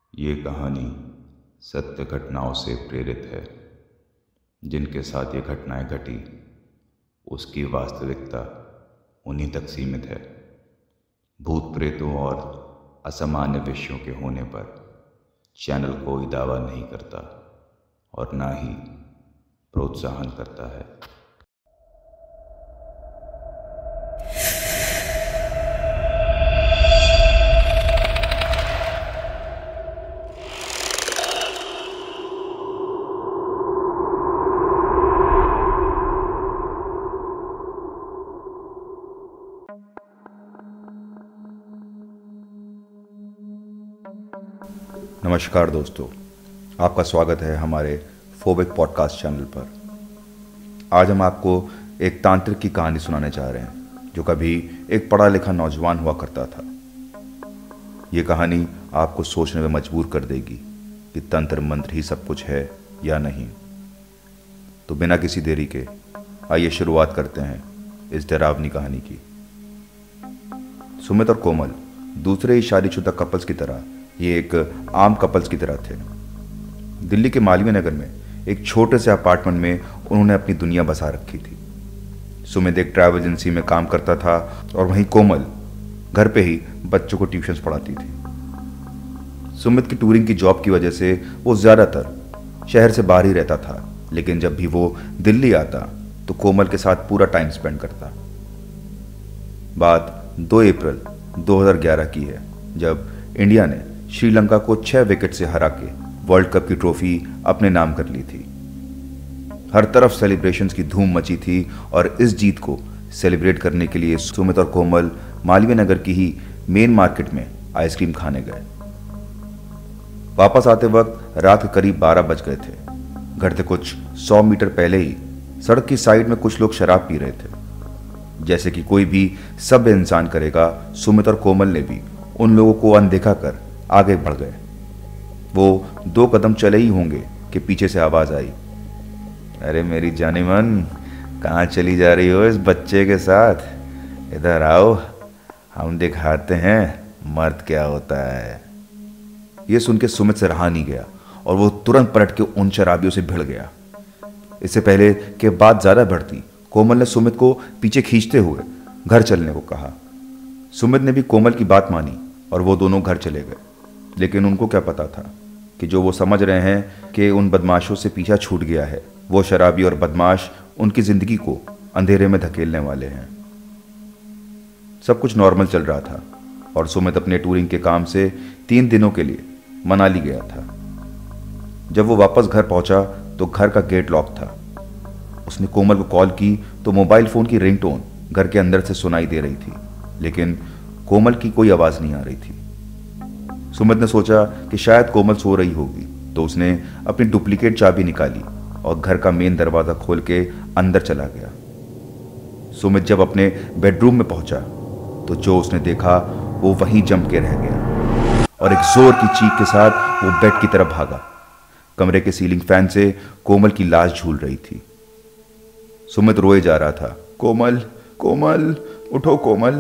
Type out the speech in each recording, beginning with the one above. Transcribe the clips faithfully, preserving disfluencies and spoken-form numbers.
ये कहानी सत्य घटनाओं से प्रेरित है। जिनके साथ ये घटनाएं घटी उसकी वास्तविकता उन्हीं तक सीमित है। भूत प्रेतों और असामान्य विषयों के होने पर चैनल कोई दावा नहीं करता और ना ही प्रोत्साहन करता है। नमस्कार दोस्तों, आपका स्वागत है हमारे फोबिक पॉडकास्ट चैनल पर। आज हम आपको एक तांत्रिक की कहानी सुनाने जा रहे हैं जो कभी एक पढ़ा लिखा नौजवान हुआ करता था। ये कहानी आपको सोचने में मजबूर कर देगी कि तंत्र मंत्र ही सब कुछ है या नहीं। तो बिना किसी देरी के आइए शुरुआत करते हैं इस डरावनी कहानी की। सुमित और कोमल दूसरे ही शादीशुदा कपल्स की तरह ये एक आम कपल्स की तरह थे। दिल्ली के मालवीय नगर में एक छोटे से अपार्टमेंट में उन्होंने अपनी दुनिया बसा रखी थी। सुमित एक ट्रैवल एजेंसी में काम करता था और वहीं कोमल घर पे ही बच्चों को ट्यूशन्स पढ़ाती थी। सुमित की टूरिंग की जॉब की वजह से वो ज़्यादातर शहर से बाहर ही रहता था, लेकिन जब भी वो दिल्ली आता तो कोमल के साथ पूरा टाइम स्पेंड करता। बात दो अप्रैल दो हज़ार ग्यारह की है, जब इंडिया ने श्रीलंका को छह विकेट से हरा के वर्ल्ड कप की ट्रॉफी अपने नाम कर ली थी। हर तरफ सेलिब्रेशंस की धूम मची थी और इस जीत को सेलिब्रेट करने के लिए सुमित और कोमल मालवीय नगर की ही मेन मार्केट में आइसक्रीम खाने गए। वापस आते वक्त रात के करीब बारह बज गए थे। घर से कुछ सौ मीटर पहले ही सड़क की साइड में कुछ लोग शराब पी रहे थे। जैसे कि कोई भी सभ्य इंसान करेगा, सुमित और कोमल ने भी उन लोगों को अनदेखा कर आगे बढ़ गए। वो दो कदम चले ही होंगे कि पीछे से आवाज आई, अरे मेरी जानी मन, कहाँ चली जा रही हो इस बच्चे के साथ? इधर आओ, हम दिखाते हैं मर्द क्या होता है। ये सुन के सुमित से रहा नहीं गया और वो तुरंत पलट के उन शराबियों से भिड़ गया। इससे पहले कि बात ज्यादा बढ़ती, कोमल ने सुमित को पीछे खींचते हुए घर चलने को कहा। सुमित ने भी कोमल की बात मानी और वो दोनों घर चले गए। लेकिन उनको क्या पता था कि जो वो समझ रहे हैं कि उन बदमाशों से पीछा छूट गया है, वो शराबी और बदमाश उनकी जिंदगी को अंधेरे में धकेलने वाले हैं। सब कुछ नॉर्मल चल रहा था और सुमित अपने टूरिंग के काम से तीन दिनों के लिए मनाली गया था। जब वो वापस घर पहुंचा तो घर का गेट लॉक था। उसने कोमल को कॉल की तो मोबाइल फोन की रिंगटोन घर के अंदर से सुनाई दे रही थी, लेकिन कोमल की कोई आवाज नहीं आ रही थी। सुमित ने सोचा कि शायद कोमल सो रही होगी, तो उसने अपनी डुप्लीकेट चाबी निकाली और घर का मेन दरवाजा खोल के अंदर चला गया। सुमित जब अपने बेडरूम में पहुंचा तो जो उसने देखा वो वहीं जम के रह गया और एक जोर की चीख के साथ वो बेड की तरफ भागा। कमरे के सीलिंग फैन से कोमल की लाश झूल रही थी। सुमित रोए जा रहा था, कोमल कोमल उठो कोमल।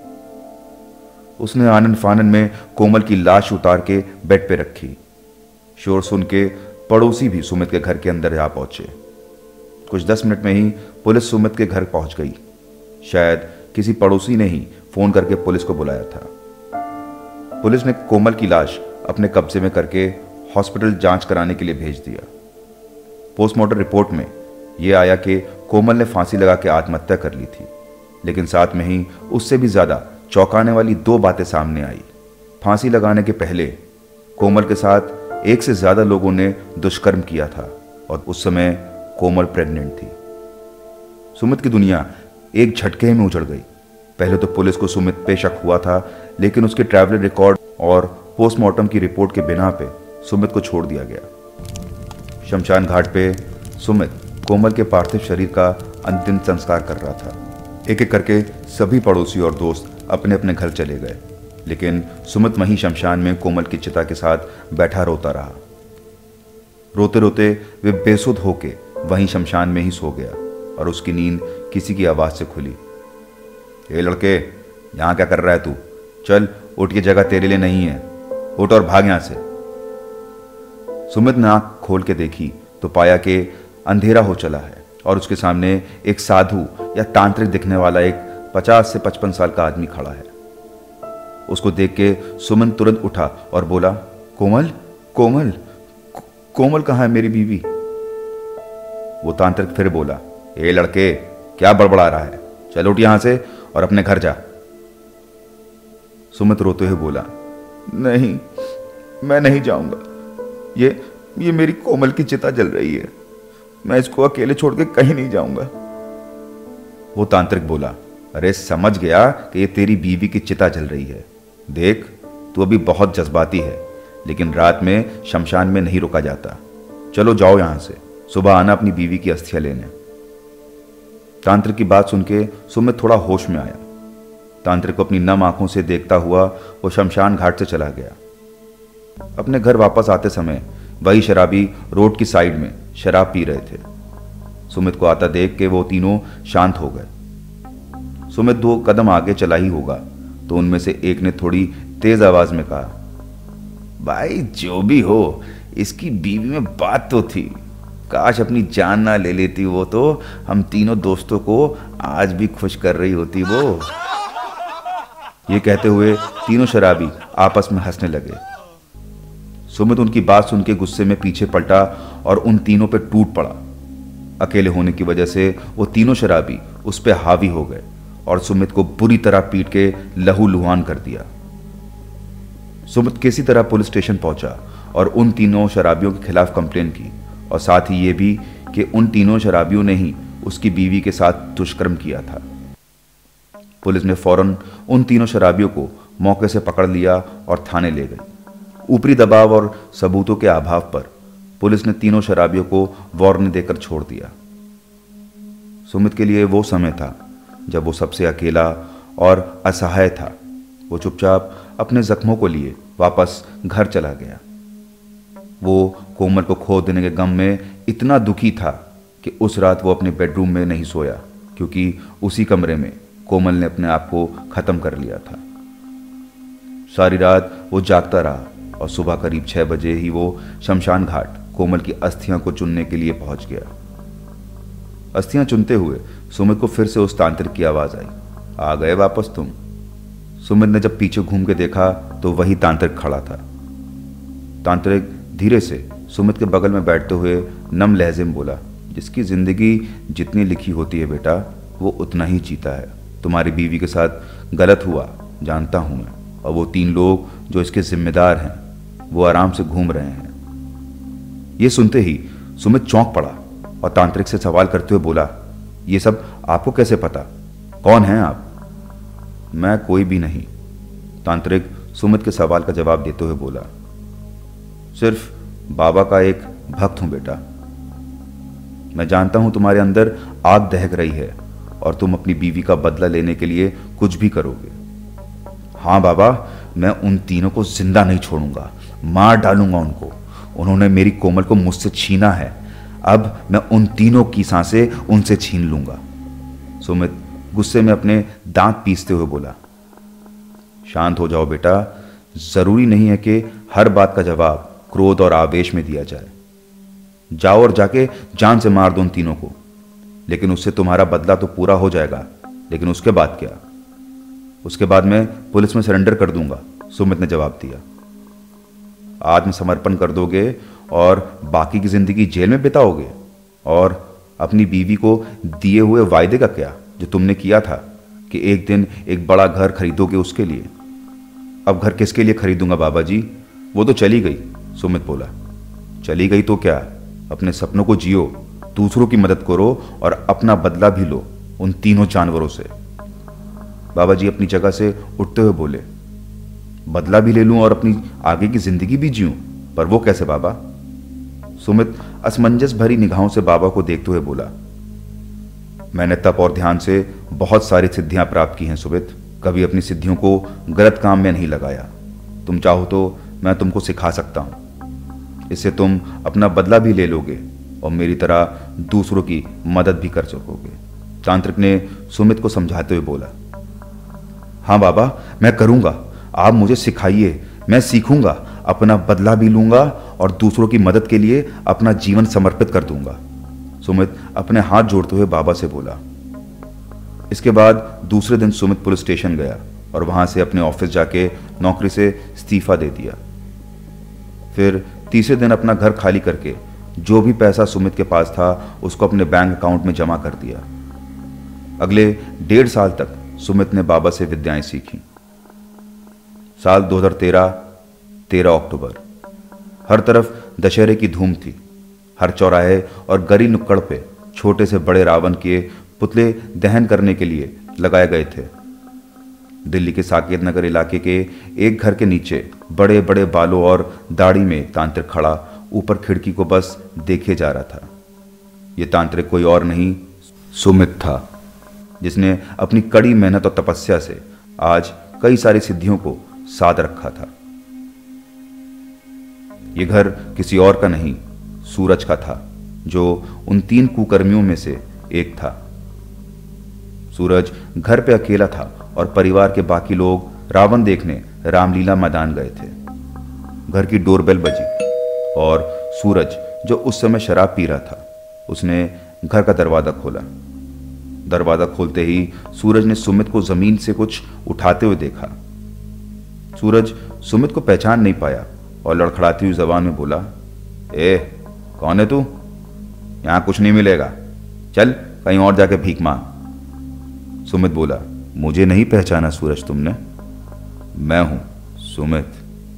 उसने आनन फानन में कोमल की लाश उतार के बेड पे रखी। शोर सुन के पड़ोसी भी सुमित के घर के अंदर जा पहुंचे। कुछ दस मिनट में ही पुलिस सुमित के घर पहुंच गई। शायद किसी पड़ोसी ने ही फोन करके पुलिस को बुलाया था। पुलिस ने कोमल की लाश अपने कब्जे में करके हॉस्पिटल जांच कराने के लिए भेज दिया। पोस्टमार्टम रिपोर्ट में यह आया कि कोमल ने फांसी लगा के आत्महत्या कर ली थी, लेकिन साथ में ही उससे भी ज्यादा चौंकाने वाली दो बातें सामने आई। फांसी लगाने के पहले कोमल के साथ एक से ज्यादा लोगों ने दुष्कर्म किया था और उस समय कोमल प्रेग्नेंट थी। सुमित की दुनिया एक झटके में उजड़ गई। पहले तो पुलिस को सुमित पे शक हुआ था, लेकिन उसके ट्रैवल रिकॉर्ड और पोस्टमार्टम की रिपोर्ट के बिना पे सुमित को छोड़ दिया गया। शमशान घाट पे सुमित कोमल के पार्थिव शरीर का अंतिम संस्कार कर रहा था। एक एक करके सभी पड़ोसी और दोस्त अपने अपने घर चले गए, लेकिन सुमित वहीं शमशान में कोमल की चिता के साथ बैठा रोता रहा। रोते रोते वे बेसुध होके वहीं शमशान में ही सो गया और उसकी नींद किसी की आवाज से खुली। ए लड़के, यहाँ क्या कर रहा है तू? चल उठ, के जगह तेरे लिए नहीं है, उठ और भाग यहाँ से। सुमित ने आंख खोल के देखी तो पाया कि अंधेरा हो चला है और उसके सामने एक साधु या तांत्रिक दिखने वाला एक पचास से पचपन साल का आदमी खड़ा है। उसको देख के सुमन तुरंत उठा और बोला, कोमल कोमल को, कोमल कहाँ है मेरी बीवी? वो तांत्रिक फिर बोला, ए लड़के, क्या बड़बड़ा रहा है? चल उठ यहां से और अपने घर जा। सुमित रोते हुए बोला, नहीं, मैं नहीं जाऊंगा। ये ये मेरी कोमल की चिता जल रही है, मैं इसको अकेले छोड़ के कहीं नहीं जाऊंगा। वो तांत्रिक बोला, अरे समझ गया कि ये तेरी बीवी की चिता जल रही है। देख, तू अभी बहुत जज्बाती है, लेकिन रात में शमशान में नहीं रुका जाता। चलो जाओ यहां से, सुबह आना अपनी बीवी की अस्थियां लेने। तांत्रिक की बात सुन के सुमित थोड़ा होश में आया। तांत्रिक को अपनी नम आंखों से देखता हुआ वो शमशान घाट से चला गया। अपने घर वापस आते समय वही शराबी रोड की साइड में शराब पी रहे थे। सुमित को आता देख के वो तीनों शांत हो गए। सुमित दो कदम आगे चला ही होगा तो उनमें से एक ने थोड़ी तेज आवाज में कहा, भाई जो भी हो, इसकी बीवी में बात तो थी, काश अपनी जान ना ले लेती वो, तो हम तीनों दोस्तों को आज भी खुश कर रही होती वो। ये कहते हुए तीनों शराबी आपस में हंसने लगे। सुमित उनकी बात सुन के गुस्से में पीछे पलटा और उन तीनों पे टूट पड़ा। अकेले होने की वजह से वो तीनों शराबी उस पे हावी हो गए और सुमित को बुरी तरह पीट के लहू लुहान कर दिया। सुमित किसी तरह पुलिस स्टेशन पहुंचा और उन तीनों शराबियों के खिलाफ कंप्लेन की, और साथ ही ये भी कि उन तीनों शराबियों ने ही उसकी बीवी के साथ दुष्कर्म किया था। पुलिस ने फौरन उन तीनों शराबियों को मौके से पकड़ लिया और थाने ले गई। ऊपरी दबाव और सबूतों के अभाव पर पुलिस ने तीनों शराबियों को वार्निंग देकर छोड़ दिया। सुमित के लिए वो समय था जब वो सबसे अकेला और असहाय था। वो चुपचाप अपने जख्मों को लिए वापस घर चला गया। वो कोमल को खो देने के गम में इतना दुखी था कि उस रात वो अपने बेडरूम में नहीं सोया, क्योंकि उसी कमरे में कोमल ने अपने आप को खत्म कर लिया था। सारी रात वो जागता रहा और सुबह करीब छह बजे ही वो शमशान घाट कोमल की अस्थियां को चुनने के लिए पहुंच गया। अस्थियां चुनते हुए सुमित को फिर से उस तांत्रिक की आवाज आई, आ गए वापस तुम? सुमित ने जब पीछे घूम के देखा तो वही तांत्रिक खड़ा था। तांत्रिक धीरे से सुमित के बगल में बैठते हुए नम लहजे में बोला, जिसकी जिंदगी जितनी लिखी होती है बेटा, वो उतना ही जीता है। तुम्हारी बीवी के साथ गलत हुआ जानता हूं मैं, और वो तीन लोग जो इसके जिम्मेदार हैं वो आराम से घूम रहे हैं। ये सुनते ही सुमित चौंक पड़ा और तांत्रिक से सवाल करते हुए बोला, ये सब आपको कैसे पता? कौन हैं आप? मैं कोई भी नहीं, तांत्रिक सुमित के सवाल का जवाब देते हुए बोला, सिर्फ बाबा का एक भक्त हूं बेटा। मैं जानता हूं तुम्हारे अंदर आग दहक रही है और तुम अपनी बीवी का बदला लेने के लिए कुछ भी करोगे। हाँ बाबा, मैं उन तीनों को जिंदा नहीं छोड़ूंगा, मार डालूंगा उनको। उन्होंने मेरी कोमल को मुझसे छीना है, अब मैं उन तीनों की सांसें उनसे छीन लूंगा। सुमित गुस्से में अपने दांत पीसते हुए बोला, शांत हो जाओ बेटा, जरूरी नहीं है कि हर बात का जवाब क्रोध और आवेश में दिया जाए। जाओ और जाके जान से मार दो उन तीनों को, लेकिन उससे तुम्हारा बदला तो पूरा हो जाएगा। लेकिन उसके बाद क्या? उसके बाद मैं पुलिस में सरेंडर कर दूंगा, सुमित ने जवाब दिया। आत्मसमर्पण कर दोगे और बाकी की जिंदगी जेल में बिताओगे? और अपनी बीवी को दिए हुए वायदे का क्या, जो तुमने किया था कि एक दिन एक बड़ा घर खरीदोगे उसके लिए? अब घर किसके लिए खरीदूंगा बाबा जी? वो तो चली गई, सुमित बोला। चली गई तो क्या, अपने सपनों को जियो, दूसरों की मदद करो और अपना बदला भी लो उन तीनों जानवरों से। बाबा जी अपनी जगह से उठते हुए बोले, बदला भी ले लूं और अपनी आगे की जिंदगी भी जीऊं, पर वो कैसे बाबा? सुमित असमंजस भरी निगाहों से बाबा को देखते हुए बोला, मैंने तप और ध्यान से बहुत सारी सिद्धियां प्राप्त की हैं सुमित, कभी अपनी सिद्धियों को गलत काम में नहीं लगाया। तुम चाहो तो मैं तुमको सिखा सकता हूं, इससे तुम अपना बदला भी ले लोगे और मेरी तरह दूसरों की मदद भी कर सकोगे। तांत्रिक ने सुमित को समझाते हुए बोला, हाँ बाबा, मैं करूंगा, आप मुझे सिखाइए, मैं सीखूंगा, अपना बदला भी लूंगा और दूसरों की मदद के लिए अपना जीवन समर्पित कर दूंगा, सुमित अपने हाथ जोड़ते हुए बाबा से बोला। इसके बाद दूसरे दिन सुमित पुलिस स्टेशन गया और वहां से अपने ऑफिस जाके नौकरी से इस्तीफा दे दिया। फिर तीसरे दिन अपना घर खाली करके जो भी पैसा सुमित के पास था उसको अपने बैंक अकाउंट में जमा कर दिया। अगले डेढ़ साल तक सुमित ने बाबा से विद्याएं सीखी। साल दो हज़ार तेरह, तेरह अक्टूबर। हर तरफ दशहरे की धूम थी। हर चौराहे और गली नुक्कड़ पे छोटे से बड़े रावण के पुतले दहन करने के लिए लगाए गए थे। दिल्ली के साकेत नगर इलाके के एक घर के नीचे बड़े बड़े बालों और दाढ़ी में तांत्रिक खड़ा ऊपर खिड़की को बस देखे जा रहा था। यह तांत्रिक कोई और नहीं, सुमित था, जिसने अपनी कड़ी मेहनत और तपस्या से आज कई सारी सिद्धियों को साध रखा था। यह घर किसी और का नहीं, सूरज का था, जो उन तीन कुकर्मियों में से एक था। सूरज घर पे अकेला था और परिवार के बाकी लोग रावण देखने रामलीला मैदान गए थे। घर की डोरबेल बजी और सूरज, जो उस समय शराब पी रहा था, उसने घर का दरवाजा खोला। दरवाजा खोलते ही सूरज ने सुमित को जमीन से कुछ उठाते हुए देखा। सूरज सुमित को पहचान नहीं पाया और लड़खड़ाती हुई जबान में बोला, ए, कौन है तू? यहां कुछ नहीं मिलेगा, चल कहीं और जाके भीख मांग। सुमित बोला, मुझे नहीं पहचाना सूरज तुमने? मैं हूं सुमित,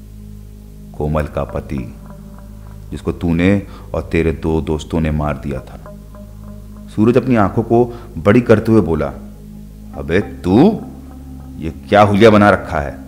कोमल का पति, जिसको तूने और तेरे दो दोस्तों ने मार दिया था। सूरज अपनी आंखों को बड़ी करते हुए बोला, अबे तू, ये क्या हुलिया बना रखा है?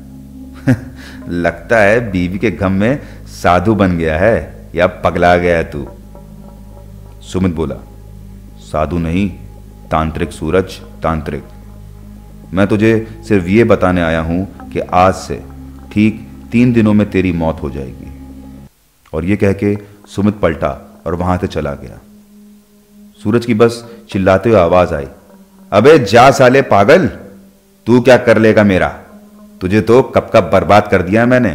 लगता है बीवी के गम में साधु बन गया है या पगला गया है तू। सुमित बोला, साधु नहीं, तांत्रिक सूरज, तांत्रिक। मैं तुझे सिर्फ ये बताने आया हूं कि आज से ठीक तीन दिनों में तेरी मौत हो जाएगी। और ये कह के सुमित पलटा और वहां से चला गया। सूरज की बस चिल्लाते हुए आवाज आई, अबे जा साले पागल, तू क्या कर लेगा मेरा? तुझे तो कब कब बर्बाद कर दिया मैंने।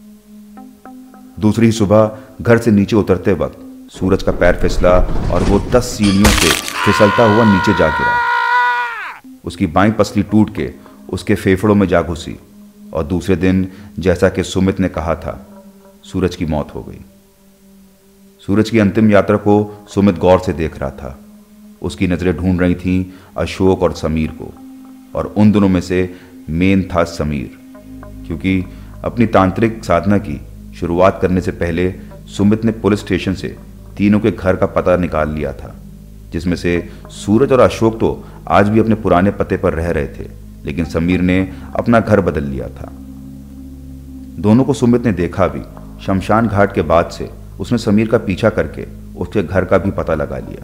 दूसरी सुबह घर से नीचे उतरते वक्त सूरज का पैर फिसला और वो दस सीढ़ियों से फिसलता हुआ नीचे जा गिरा। उसकी बाईं पसली टूट के उसके फेफड़ों में जा घुसी और दूसरे दिन, जैसा कि सुमित ने कहा था, सूरज की मौत हो गई। सूरज की अंतिम यात्रा को सुमित गौर से देख रहा था। उसकी नजरें ढूंढ रही थीं अशोक और समीर को, और उन दोनों में से मेन था समीर, क्योंकि अपनी तांत्रिक साधना की शुरुआत करने से पहले सुमित ने पुलिस स्टेशन से तीनों के घर का पता निकाल लिया था, जिसमें से सूरज और अशोक तो आज भी अपने पुराने पते पर रह रहे थे, लेकिन समीर ने अपना घर बदल लिया था। दोनों को सुमित ने देखा भी। शमशान घाट के बाद से उसने समीर का पीछा करके उसके घर का भी पता लगा लिया।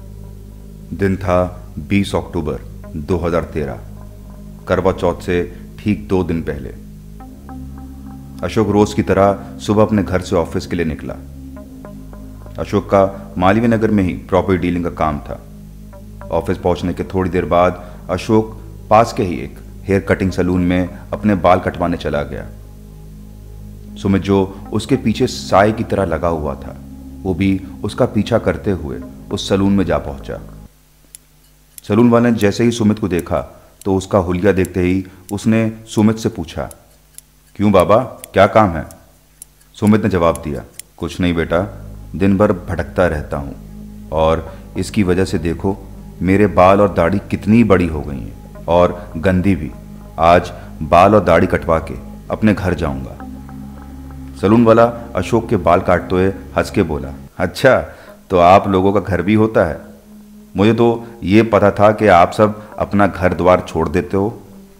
दिन था बीस अक्टूबर दो हज़ार तेरह, करवा चौथ से ठीक दो दिन पहले। अशोक रोज की तरह सुबह अपने घर से ऑफिस के लिए निकला। अशोक का मालवीय नगर में ही प्रॉपर्टी डीलिंग का काम था। ऑफिस पहुंचने के थोड़ी देर बाद अशोक पास के ही एक हेयर कटिंग सैलून में अपने बाल कटवाने चला गया। सुमित, जो उसके पीछे साए की तरह लगा हुआ था, वो भी उसका पीछा करते हुए उस सैलून में जा पहुंचा। सैलून वाले ने जैसे ही सुमित को देखा तो उसका हुलिया देखते ही उसने सुमित से पूछा, क्यों बाबा, क्या काम है? सुमित ने जवाब दिया, कुछ नहीं बेटा, दिन भर भटकता रहता हूँ और इसकी वजह से देखो मेरे बाल और दाढ़ी कितनी बड़ी हो गई हैं और गंदी भी। आज बाल और दाढ़ी कटवा के अपने घर जाऊंगा। सैलून वाला अशोक के बाल काटते हुए हंस के बोला, अच्छा तो आप लोगों का घर भी होता है? मुझे तो ये पता था कि आप सब अपना घर द्वार छोड़ देते हो।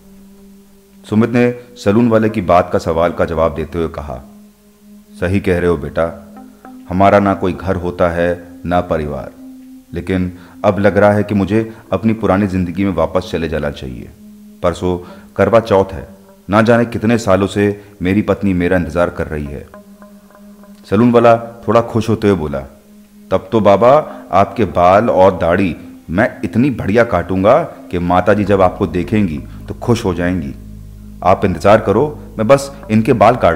सुमित ने सैलून वाले की बात का सवाल का जवाब देते हुए कहा, सही कह रहे हो बेटा, हमारा ना कोई घर होता है ना परिवार, लेकिन अब लग रहा है कि मुझे अपनी पुरानी जिंदगी में वापस चले जाना चाहिए। परसों करवा चौथ है, ना जाने कितने सालों से मेरी पत्नी मेरा इंतजार कर रही है। सैलून वाला थोड़ा खुश होते हुए बोला, तब तो बाबा आपके बाल और दाढ़ी मैं इतनी बढ़िया काटूंगा कि माताजी जब आपको देखेंगी तो खुश हो जाएंगी। आप इंतजार करो, मैं बस इनके बाल काट दूं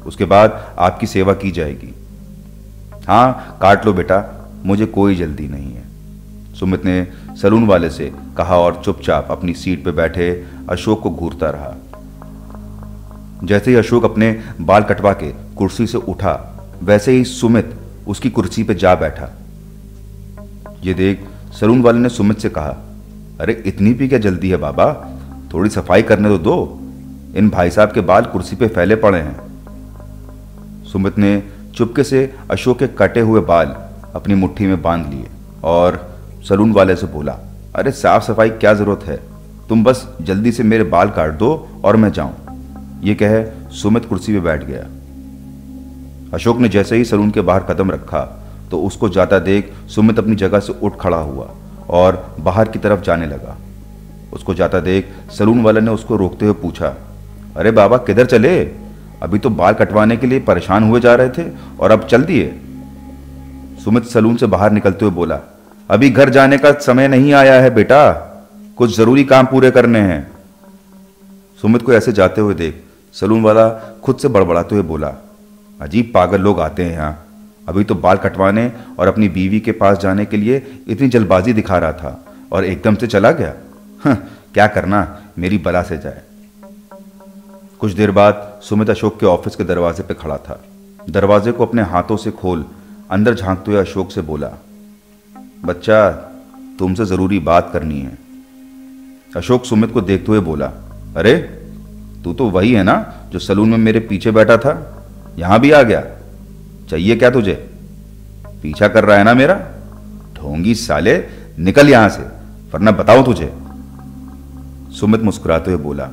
उसके बाद आपकी सेवा की जाएगी। हाँ, काट लो बेटा, मुझे कोई जल्दी नहीं है, सुमित ने सलून वाले से कहा और चुपचाप अपनी सीट पर बैठे अशोक को घूरता रहा। जैसे ही अशोक अपने बाल कटवा के कुर्सी से उठा, वैसे ही सुमित उसकी कुर्सी पर जा बैठा। ये देख सलून वाले ने सुमित से कहा, अरे इतनी भी क्या जल्दी है बाबा, थोड़ी सफाई करने तो दो, इन भाई साहब के बाल कुर्सी पे फैले पड़े हैं। सुमित ने चुपके से अशोक के कटे हुए बाल अपनी मुट्ठी में बांध लिए और सलून वाले से बोला, अरे साफ सफाई क्या जरूरत है, तुम बस जल्दी से मेरे बाल काट दो और मैं जाऊं। ये कहे सुमित कुर्सी पे बैठ गया। अशोक ने जैसे ही सलून के बाहर कदम रखा तो उसको जाता देख सुमित अपनी जगह से उठ खड़ा हुआ और बाहर की तरफ जाने लगा। उसको जाता देख सलून वाले ने उसको रोकते हुए पूछा, अरे बाबा किधर चले, अभी तो बाल कटवाने के लिए परेशान हुए जा रहे थे और अब चल दिए। सुमित सलून से बाहर निकलते हुए बोला, अभी घर जाने का समय नहीं आया है बेटा, कुछ जरूरी काम पूरे करने हैं। सुमित को ऐसे जाते हुए देख सलून वाला खुद से बड़बड़ाते हुए बोला, अजीब पागल लोग आते हैं यहाँ, अभी तो बाल कटवाने और अपनी बीवी के पास जाने के लिए इतनी जल्दबाजी दिखा रहा था और एकदम से चला गया। हाँ, क्या करना, मेरी बला से जाए। कुछ देर बाद सुमित अशोक के ऑफिस के दरवाजे पे खड़ा था। दरवाजे को अपने हाथों से खोल अंदर झांकते हुए अशोक से बोला, बच्चा तुमसे जरूरी बात करनी है। अशोक सुमित को देखते हुए बोला, अरे तू तो वही है ना जो सलून में मेरे पीछे बैठा था, यहां भी आ गया, चाहिए क्या तुझे, पीछा कर रहा है ना मेरा, ढोंगी साले, निकल यहां से वरना बताऊं तुझे। सुमित मुस्कुराते हुए बोला,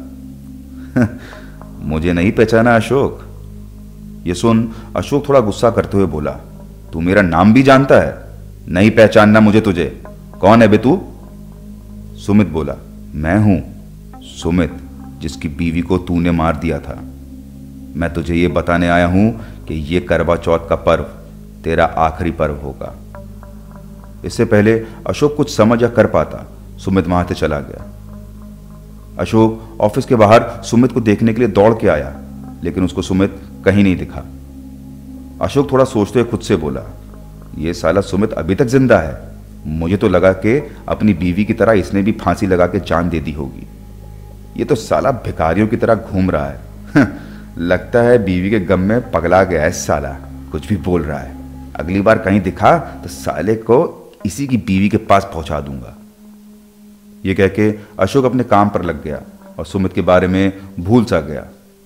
मुझे नहीं पहचाना अशोक। ये सुन अशोक थोड़ा गुस्सा करते हुए बोला, तू मेरा नाम भी जानता है, नहीं पहचानना मुझे तुझे, कौन है बे तू? सुमित बोला, मैं हूं सुमित, जिसकी बीवी को तूने मार दिया था। मैं तुझे यह बताने आया हूं कि यह करवा चौथ का पर्व तेरा आखिरी पर्व होगा। इससे पहले अशोक कुछ समझ या कर पाता, सुमित वहां से चला गया। अशोक ऑफिस के बाहर सुमित को देखने के लिए दौड़ के आया, लेकिन उसको सुमित कहीं नहीं दिखा। अशोक थोड़ा सोचते हुए खुद से बोला, यह साला सुमित अभी तक जिंदा है, मुझे तो लगा कि अपनी बीवी की तरह इसने भी फांसी लगा के जान दे दी होगी। ये तो साला भिखारियों की तरह घूम रहा है। लगता है बीवी के गम में पगला गया है साला, कुछ भी बोल रहा है। अगली बार कहीं दिखा तो साले को इसी की बीवी के पास पहुंचा दूंगा। ये कह के अशोक अपने काम पर लग गया और सुमित के बारे में भूल सा गया।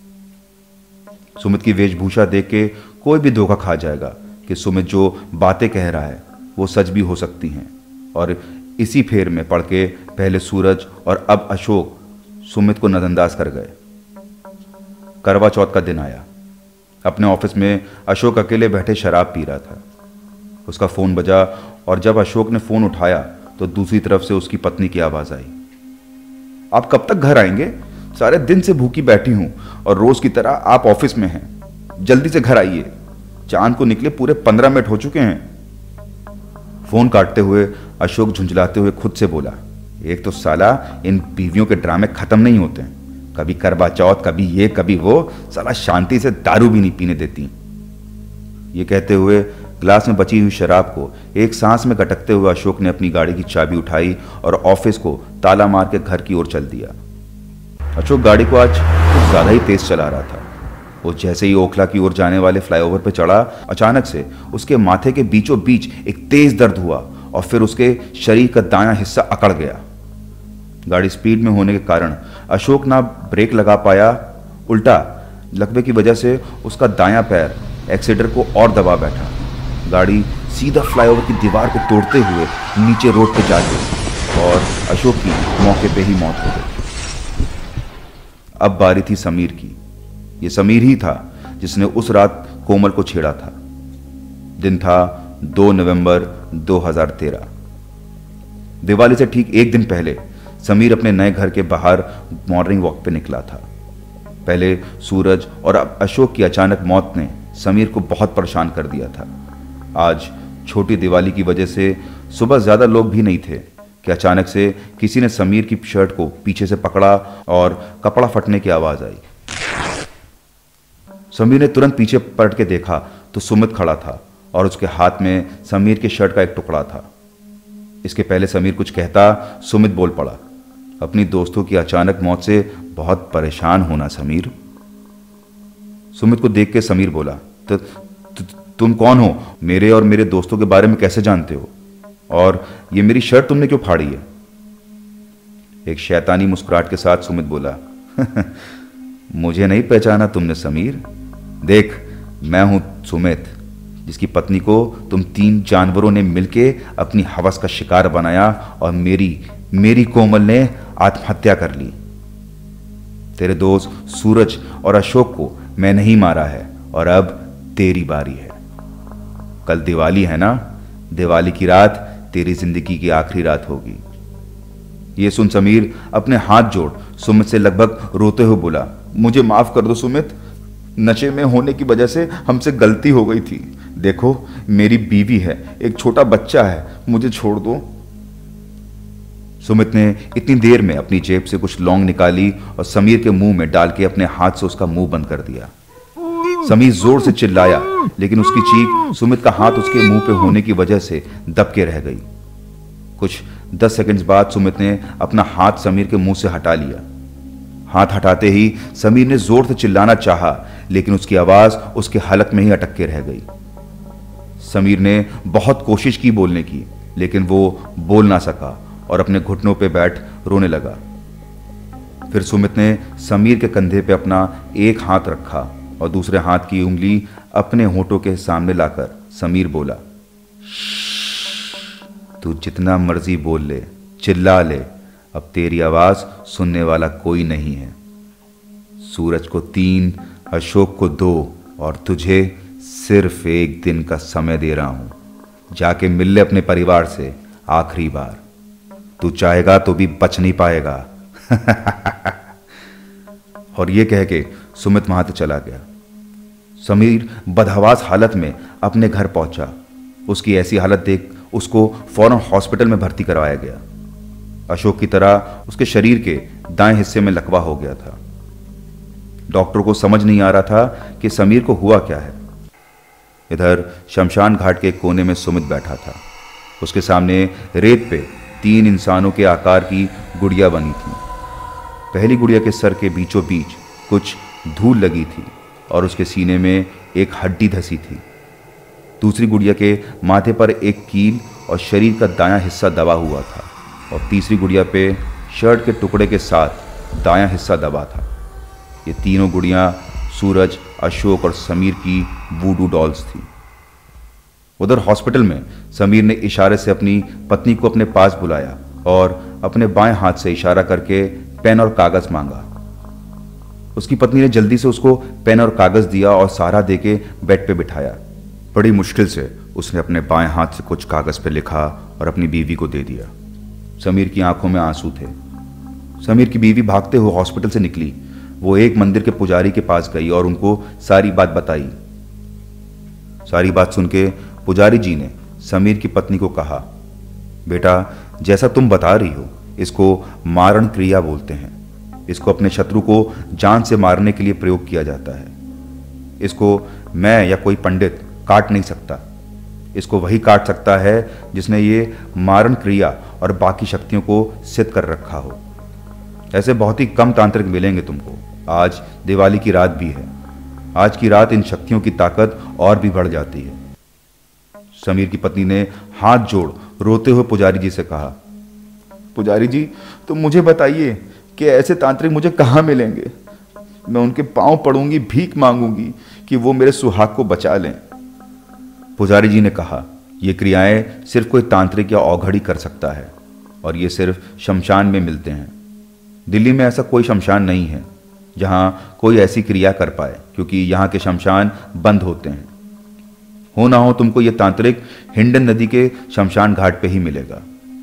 सुमित की वेशभूषा देख के कोई भी धोखा खा जाएगा कि सुमित जो बातें कह रहा है वो सच भी हो सकती हैं, और इसी फेर में पड़ के पहले सूरज और अब अशोक सुमित को नजरअंदाज कर गए। करवा चौथ का दिन आया। अपने ऑफिस में अशोक अकेले बैठे शराब पी रहा था। उसका फोन बजा और जब अशोक ने फोन उठाया तो दूसरी तरफ से उसकी पत्नी की आवाज आई, आप कब तक घर आएंगे? सारे दिन से भूखी बैठी हूं और रोज की तरह आप ऑफिस में हैं, जल्दी से घर आइए, चांद को निकले पूरे पंद्रह मिनट हो चुके हैं। फोन काटते हुए अशोक झुंझलाते हुए खुद से बोला, एक तो साला इन बीवियों के ड्रामे खत्म नहीं होते हैं, कभी करवा चौथ, कभी ये कभी वो, साला शांति से दारू भी नहीं पीने देती। ये कहते हुए ग्लास में बची हुई शराब को एक सांस में गटकते हुए अशोक ने अपनी गाड़ी की चाबी उठाई और ऑफिस को ताला मार के घर की ओर चल दिया। अशोक गाड़ी को आज कुछ ज्यादा ही तेज चला रहा था। वो जैसे ही ओखला की ओर जाने वाले फ्लाईओवर पर चढ़ा, अचानक से उसके माथे के बीचों बीच एक तेज दर्द हुआ और फिर उसके शरीर का दायां हिस्सा अकड़ गया। गाड़ी स्पीड में होने के कारण अशोक ना ब्रेक लगा पाया, उल्टा लकवे की वजह से उसका दायां पैर एक्सीटर को और दबा बैठा। गाड़ी सीधा फ्लाईओवर की दीवार को तोड़ते हुए नीचे रोड पे जा गिरी और अशोक की मौके पे ही मौत हो गई। अब बारी थी समीर की। ये समीर ही था जिसने उस रात कोमल को छेड़ा था। दिन था दो नवंबर दो हज़ार तेरह। दिवाली से ठीक एक दिन पहले समीर अपने नए घर के बाहर मॉर्निंग वॉक पे निकला था। पहले सूरज और अब अशोक की अचानक मौत ने समीर को बहुत परेशान कर दिया था। आज छोटी दिवाली की वजह से सुबह ज्यादा लोग भी नहीं थे कि अचानक से किसी ने समीर की शर्ट को पीछे से पकड़ा और कपड़ा फटने की आवाज आई। समीर ने तुरंत पीछे पलट के देखा तो सुमित खड़ा था और उसके हाथ में समीर के शर्ट का एक टुकड़ा था। इसके पहले समीर कुछ कहता, सुमित बोल पड़ा, अपनी दोस्तों की अचानक मौत से बहुत परेशान होना समीर। सुमित को देख के समीर बोला, तो तु, तुम कौन हो? मेरे और मेरे दोस्तों के बारे में कैसे जानते हो? और ये मेरी शर्ट तुमने क्यों फाड़ी है? एक शैतानी मुस्कुराहट के साथ सुमित बोला, मुझे नहीं पहचाना तुमने समीर? देख, मैं हूं सुमित, जिसकी पत्नी को तुम तीन जानवरों ने मिलके अपनी हवस का शिकार बनाया और मेरी मेरी कोमल ने आत्महत्या कर ली। तेरे दोस्त सूरज और अशोक को मैं नहीं मारा है और अब तेरी बारी है। कल दिवाली है ना? दिवाली की रात तेरी जिंदगी की आखिरी रात होगी। यह सुन समीर अपने हाथ जोड़ सुमित से लगभग रोते हुए बोला, मुझे माफ कर दो सुमित, नशे में होने की वजह से हमसे गलती हो गई थी। देखो, मेरी बीवी है, एक छोटा बच्चा है, मुझे छोड़ दो। सुमित ने इतनी देर में अपनी जेब से कुछ लौंग निकाली और समीर के मुंह में डाल के अपने हाथ से उसका मुंह बंद कर दिया। समीर जोर से चिल्लाया, लेकिन उसकी चीख सुमित का हाथ उसके मुंह पे होने की वजह से दबके रह गई। कुछ दस सेकंड्स बाद सुमित ने अपना हाथ समीर के मुंह से हटा लिया। हाथ हटाते ही समीर ने जोर से चिल्लाना चाहा, लेकिन उसकी आवाज उसके हलक में ही अटक के रह गई। समीर ने बहुत कोशिश की बोलने की, लेकिन वो बोल ना सका और अपने घुटनों पे बैठ रोने लगा। फिर सुमित ने समीर के कंधे पे अपना एक हाथ रखा और दूसरे हाथ की उंगली अपने होठों के सामने लाकर समीर बोला, तू जितना मर्जी बोल ले, चिल्ला ले, अब तेरी आवाज सुनने वाला कोई नहीं है। सूरज को तीन, अशोक को दो और तुझे सिर्फ एक दिन का समय दे रहा हूं। जाके मिल ले अपने परिवार से आखिरी बार। तू चाहेगा तो भी बच नहीं पाएगा। और यह कह के सुमित वहां से चला गया। समीर बदहवास हालत में अपने घर पहुंचा। उसकी ऐसी हालत देख उसको फौरन हॉस्पिटल में भर्ती करवाया गया। अशोक की तरह उसके शरीर के दाएं हिस्से में लकवा हो गया था। डॉक्टर को समझ नहीं आ रहा था कि समीर को हुआ क्या है। इधर शमशान घाट के कोने में सुमित बैठा था। उसके सामने रेत पे तीन इंसानों के आकार की गुड़िया बनी थी। पहली गुड़िया के सर के बीचों बीच कुछ धूल लगी थी और उसके सीने में एक हड्डी धसी थी। दूसरी गुड़िया के माथे पर एक कील और शरीर का दायां हिस्सा दबा हुआ था और तीसरी गुड़िया पे शर्ट के टुकड़े के साथ दायां हिस्सा दबा था। ये तीनों गुड़ियां सूरज, अशोक और समीर की वूडू डॉल्स थी। उधर हॉस्पिटल में समीर ने इशारे से अपनी पत्नी को अपने पास बुलाया और अपने बाएं हाथ से इशारा करके पेन और कागज मांगा। उसकी पत्नी ने जल्दी से उसको पेन और कागज दिया और सहारा देके बेड पे बिठाया। बड़ी मुश्किल से उसने अपने बाएं हाथ से कुछ कागज पे लिखा और अपनी बीवी को दे दिया। समीर की आंखों में आंसू थे। समीर की बीवी भागते हुए हॉस्पिटल से निकली। वो एक मंदिर के पुजारी के पास गई और उनको सारी बात बताई। सारी बात सुन के पुजारी जी ने समीर की पत्नी को कहा, बेटा, जैसा तुम बता रही हो, इसको मारण क्रिया बोलते हैं। इसको अपने शत्रु को जान से मारने के लिए प्रयोग किया जाता है। इसको मैं या कोई पंडित काट नहीं सकता। इसको वही काट सकता है जिसने ये मारण क्रिया और बाकी शक्तियों को सिद्ध कर रखा हो। ऐसे बहुत ही कम तांत्रिक मिलेंगे तुमको। आज दिवाली की रात भी है। आज की रात इन शक्तियों की ताकत और भी बढ़ जाती है। समीर की पत्नी ने हाथ जोड़ रोते हुए पुजारी जी से कहा, पुजारी जी, तो मुझे बताइए कि ऐसे तांत्रिक मुझे कहाँ मिलेंगे। मैं उनके पांव पड़ूंगी, भीख मांगूंगी कि वो मेरे सुहाग को बचा लें। पुजारी जी ने कहा, ये क्रियाएं सिर्फ कोई तांत्रिक या औघड़ी कर सकता है और ये सिर्फ शमशान में मिलते हैं। दिल्ली में ऐसा कोई शमशान नहीं है जहां कोई ऐसी क्रिया कर पाए, क्योंकि यहाँ के शमशान बंद होते हैं। हो ना हो तुमको ये तांत्रिक हिंडन नदी के शमशान घाट पे ही मिलेगा।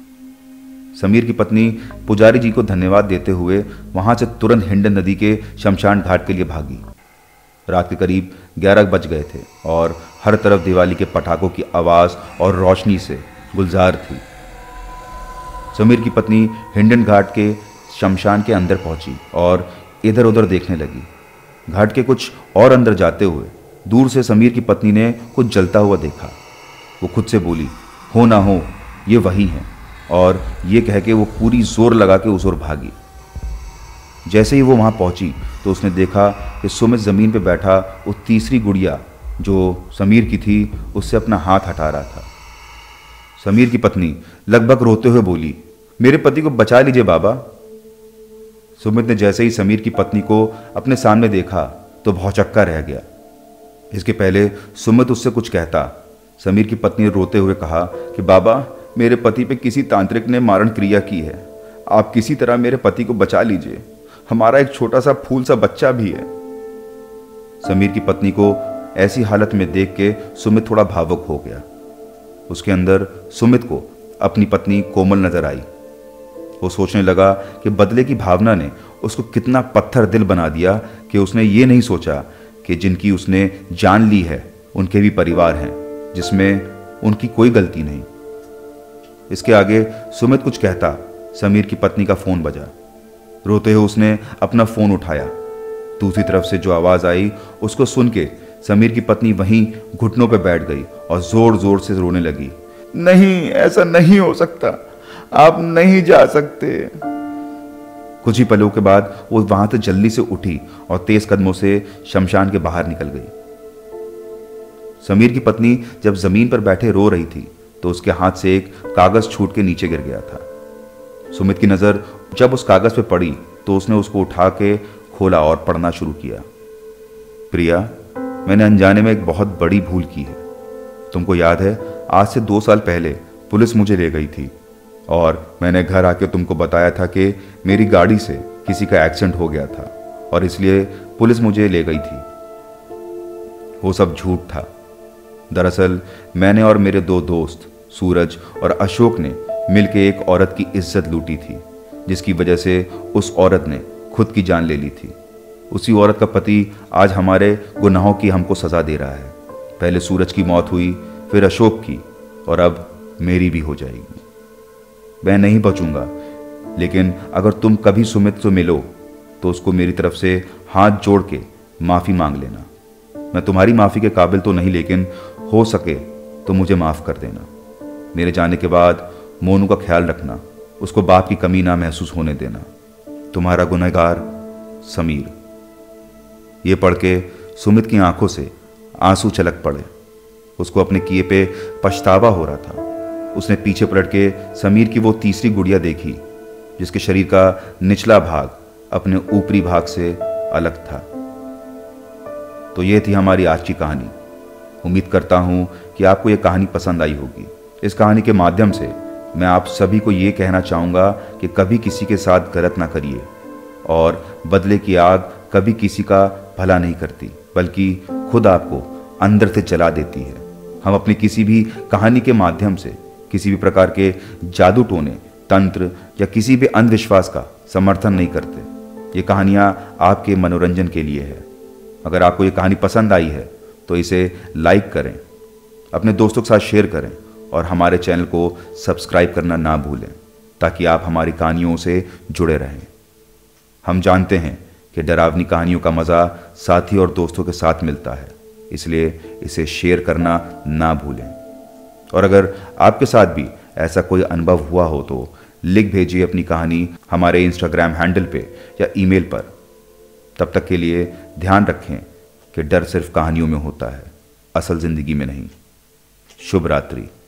समीर की पत्नी पुजारी जी को धन्यवाद देते हुए वहां से तुरंत हिंडन नदी के शमशान घाट के लिए भागी। रात के करीब ग्यारह बज गए थे और हर तरफ दिवाली के पटाखों की आवाज और रोशनी से गुलजार थी। समीर की पत्नी हिंडन घाट के शमशान के अंदर पहुंची और इधर उधर देखने लगी। घाट के कुछ और अंदर जाते हुए दूर से समीर की पत्नी ने कुछ जलता हुआ देखा। वो खुद से बोली, हो ना हो ये वही हैं, और ये कह के वो पूरी जोर लगा के उस ओर भागी। जैसे ही वो वहाँ पहुंची तो उसने देखा कि सुमित ज़मीन पे बैठा वो तीसरी गुड़िया जो समीर की थी उससे अपना हाथ हटा रहा था। समीर की पत्नी लगभग रोते हुए बोली, मेरे पति को बचा लीजिए बाबा। सुमित ने जैसे ही समीर की पत्नी को अपने सामने देखा तो भौचक्का रह गया। इसके पहले सुमित उससे कुछ कहता, समीर की पत्नी ने रोते हुए कहा कि बाबा, मेरे पति पे किसी तांत्रिक ने मारण क्रिया की है, आप किसी तरह मेरे पति को बचा लीजिए, हमारा एक छोटा सा फूल सा बच्चा भी है। समीर की पत्नी को ऐसी हालत में देख के सुमित थोड़ा भावुक हो गया। उसके अंदर सुमित को अपनी पत्नी कोमल नजर आई। वो सोचने लगा कि बदले की भावना ने उसको कितना पत्थर दिल बना दिया कि उसने ये नहीं सोचा कि जिनकी उसने जान ली है उनके भी परिवार हैं जिसमें उनकी कोई गलती नहीं। इसके आगे सुमित कुछ कहता, समीर की पत्नी का फोन बजा। रोते हुए उसने अपना फोन उठाया। दूसरी तरफ से जो आवाज आई उसको सुन के समीर की पत्नी वहीं घुटनों पर बैठ गई और जोर जोर से रोने लगी। नहीं, ऐसा नहीं हो सकता, आप नहीं जा सकते। कुछ ही पलों के बाद वो वहां से जल्दी से उठी और तेज कदमों से शमशान के बाहर निकल गई। समीर की पत्नी जब जमीन पर बैठे रो रही थी तो उसके हाथ से एक कागज छूट के नीचे गिर गया था। सुमित की नजर जब उस कागज पे पड़ी तो उसने उसको उठा के खोला और पढ़ना शुरू किया। प्रिया, मैंने अनजाने में एक बहुत बड़ी भूल की है। तुमको याद है, आज से दो साल पहले पुलिस मुझे ले गई थी और मैंने घर आके तुमको बताया था कि मेरी गाड़ी से किसी का एक्सीडेंट हो गया था और इसलिए पुलिस मुझे ले गई थी। वो सब झूठ था। दरअसल मैंने और मेरे दो दोस्त सूरज और अशोक ने मिलकर एक औरत की इज्जत लूटी थी, जिसकी वजह से उस औरत ने खुद की जान ले ली थी। उसी औरत का पति आज हमारे गुनाहों की हमको सजा दे रहा है। पहले सूरज की मौत हुई, फिर अशोक की, और अब मेरी भी हो जाएगी। मैं नहीं बचूंगा, लेकिन अगर तुम कभी सुमित से मिलो तो उसको मेरी तरफ से हाथ जोड़ के माफ़ी मांग लेना। मैं तुम्हारी माफ़ी के काबिल तो नहीं, लेकिन हो सके तो मुझे माफ़ कर देना। मेरे जाने के बाद मोनू का ख्याल रखना, उसको बाप की कमी ना महसूस होने देना। तुम्हारा गुनहगार समीर। ये पढ़ के सुमित की आंखों से आंसू छलक पड़े। उसको अपने किए पे पछतावा हो रहा था। उसने पीछे पलट के समीर की वो तीसरी गुड़िया देखी जिसके शरीर का निचला भाग अपने ऊपरी भाग से अलग था। तो ये थी हमारी आज की कहानी। उम्मीद करता हूँ कि आपको ये कहानी पसंद आई होगी। इस कहानी के माध्यम से मैं आप सभी को ये कहना चाहूँगा कि कभी किसी के साथ गलत ना करिए, और बदले की आग कभी किसी का भला नहीं करती, बल्कि खुद आपको अंदर से जला देती है। हम अपनी किसी भी कहानी के माध्यम से किसी भी प्रकार के जादू टोने, तंत्र या किसी भी अंधविश्वास का समर्थन नहीं करते। ये कहानियाँ आपके मनोरंजन के लिए है। अगर आपको ये कहानी पसंद आई है तो इसे लाइक करें, अपने दोस्तों के साथ शेयर करें और हमारे चैनल को सब्सक्राइब करना ना भूलें, ताकि आप हमारी कहानियों से जुड़े रहें। हम जानते हैं कि डरावनी कहानियों का मज़ा साथी और दोस्तों के साथ मिलता है, इसलिए इसे शेयर करना ना भूलें। और अगर आपके साथ भी ऐसा कोई अनुभव हुआ हो तो लिख भेजिए अपनी कहानी हमारे इंस्टाग्राम हैंडल पे या ईमेल पर। तब तक के लिए ध्यान रखें कि डर सिर्फ कहानियों में होता है, असल ज़िंदगी में नहीं। शुभ रात्रि।